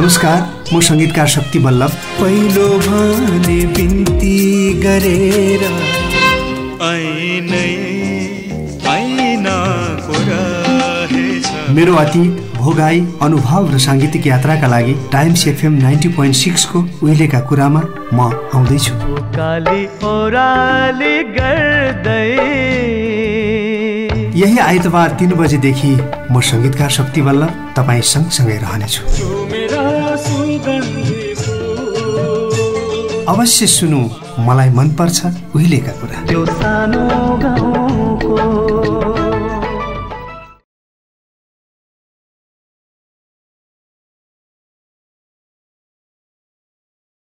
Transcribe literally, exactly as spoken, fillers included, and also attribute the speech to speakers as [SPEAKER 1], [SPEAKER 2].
[SPEAKER 1] नमस्कार, म संगीतकार शक्ति बल्लभ।
[SPEAKER 2] पहिलो भने बिन्ती गरेर
[SPEAKER 1] मेरो अति भोगाई अनुभव र सांगीतिक यात्राका लागि Times FM ninety point six को उहिलेका कुरामा म आउँदैछु। यही आइतबार तीन बजेदेखि म संगीतकार शक्ति बल्लभ तपाईँ सँगसँगै रहनेछु। अवश्य सुनु मलाई मनपर्छ उहिलेका कुरा।